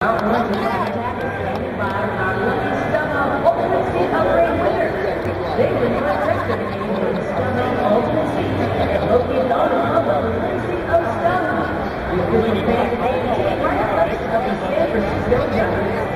They were not rested in the Stunning Ultimate Seat, located on the public courtesy of Stunning. The official band AT&T of the San Francisco Giants.